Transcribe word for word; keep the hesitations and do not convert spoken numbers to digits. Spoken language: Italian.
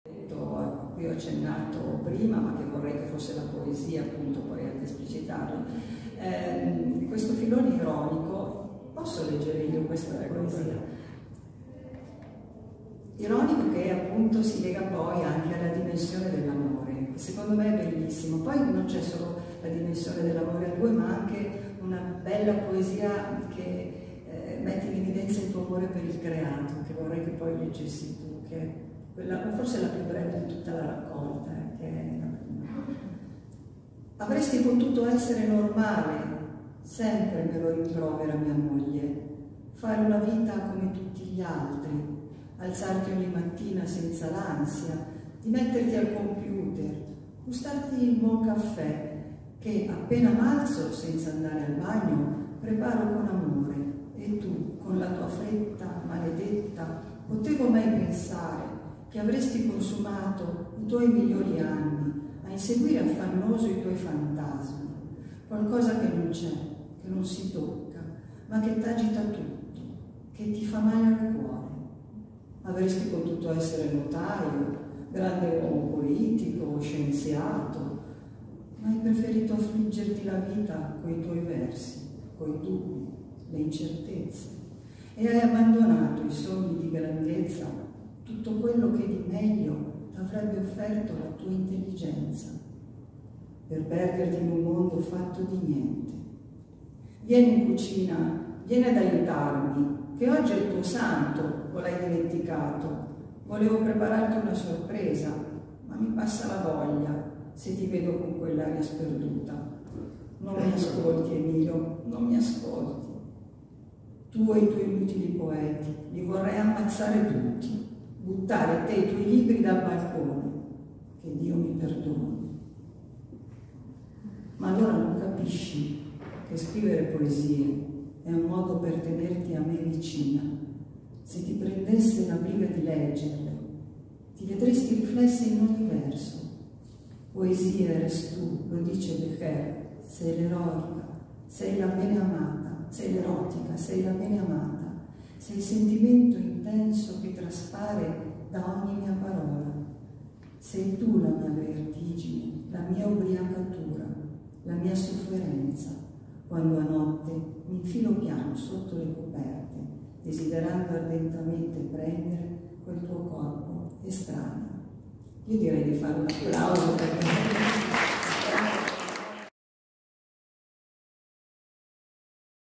A cui ho accennato prima, ma che vorrei che fosse la poesia, appunto, poi ad esplicitarlo. Eh, questo filone ironico, posso leggere io questa poesia? Ironico che appunto si lega poi anche alla dimensione dell'amore, che secondo me è bellissimo. Poi non c'è solo la dimensione dell'amore a due, ma anche una bella poesia che eh, mette in evidenza il tuo amore per il creato, che vorrei che poi leggessi tu, che è quella, forse la più breve di tutta la raccolta. Eh, che è la prima. Avresti potuto essere normale, sempre me lo rimprovera mia moglie, fare una vita come tutti gli altri, alzarti ogni mattina senza l'ansia di metterti al computer, gustarti il buon caffè che appena m'alzo senza andare al bagno preparo con amore, e tu con la tua fretta maledetta potevo mai pensare che avresti consumato i tuoi migliori anni a inseguire affannoso i tuoi fantasmi, qualcosa che non c'è, che non si tocca, ma che t'agita tutto, che ti fa male al cuore. Avresti potuto essere notaio, grande uomo politico, scienziato, ma hai preferito affliggerti la vita coi tuoi versi, coi dubbi, le incertezze, e hai abbandonato i sogni di grandezza, tutto quello che di meglio t'avrebbe offerto la tua intelligenza, per perderti in un mondo fatto di niente. Vieni in cucina, vieni ad aiutarmi, che oggi è il tuo santo, o l'hai dimenticato? Volevo prepararti una sorpresa, ma mi passa la voglia se ti vedo con quell'aria sperduta. Non mi ascolti, Emilio, non mi ascolti. Tu e i tuoi inutili poeti, li vorrei ammazzare tutti, buttare te e i tuoi libri dal balcone, che Dio mi perdoni. Ma allora non capisci che scrivere poesie è un modo per tenerti a me vicina. Se ti prendesse la briga di leggerle, ti vedresti riflessa in ogni verso. Poesia eres tu, lo dice Becker, sei l'eroica, sei la bene amata, sei l'erotica, sei la bene amata, sei il sentimento intenso che traspare da ogni mia parola. Sei tu la mia vertigine, la mia ubriacatura, la mia sofferenza, quando a notte mi infilo piano sotto le coperte, desiderando ardentemente prendere quel tuo corpo estraneo. Io direi di fare un applauso per me.